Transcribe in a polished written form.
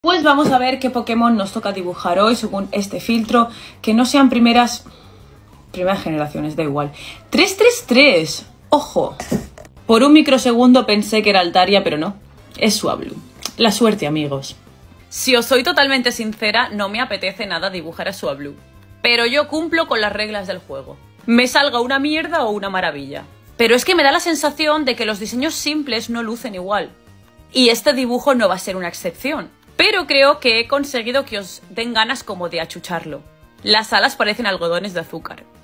Pues vamos a ver qué Pokémon nos toca dibujar hoy según este filtro, que no sean primeras generaciones, da igual. 333, ojo. Por un microsegundo pensé que era Altaria, pero no, es Swablu. La suerte, amigos. Si os soy totalmente sincera, no me apetece nada dibujar a Swablu, pero yo cumplo con las reglas del juego. Me salga una mierda o una maravilla. Pero es que me da la sensación de que los diseños simples no lucen igual. Y este dibujo no va a ser una excepción. Pero creo que he conseguido que os den ganas como de achucharlo. Las alas parecen algodones de azúcar.